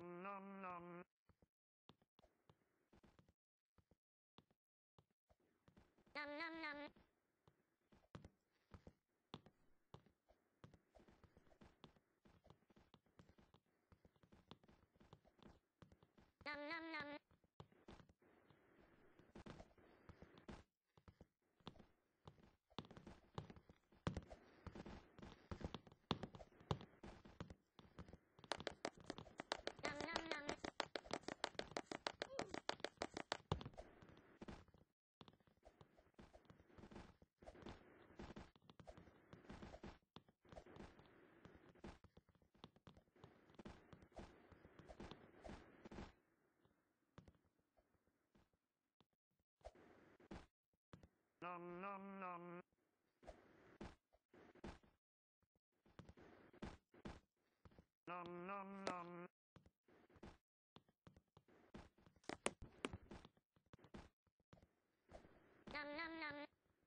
Nom nom nom. Nom nom nom. Nom nom nom. Nom nom nom. Nom nom nom. Nom nom nom.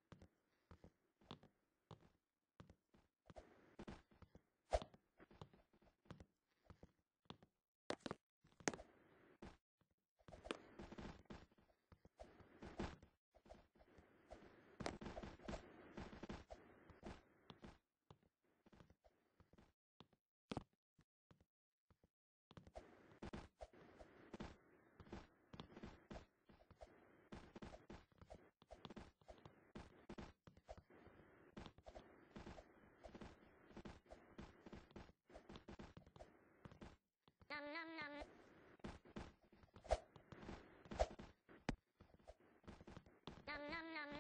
Nom nom nom. Nom nom nom.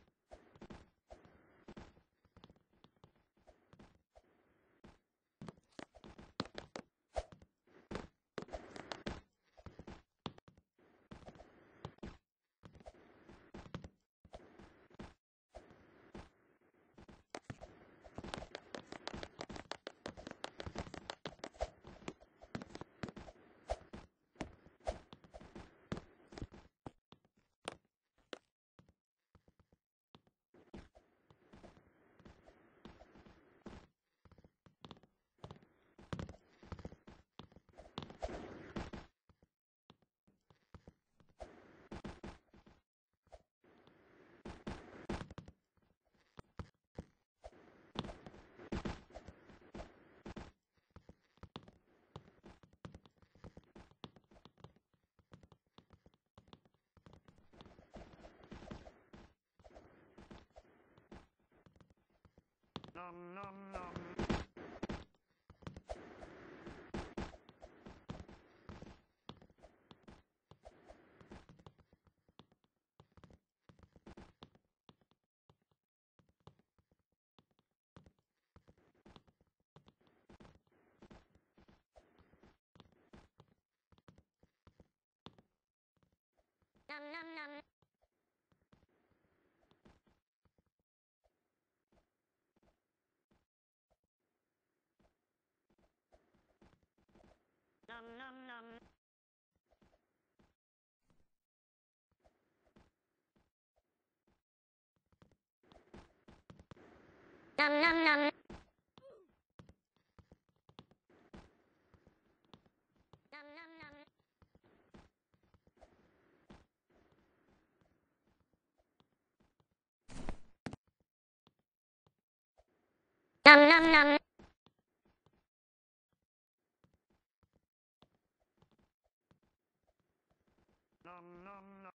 Nom nom nom. Nom nom nom. Nom nom nom. Nom nom nom. Nom nom nom. Nom nom nom. Nom nom nom.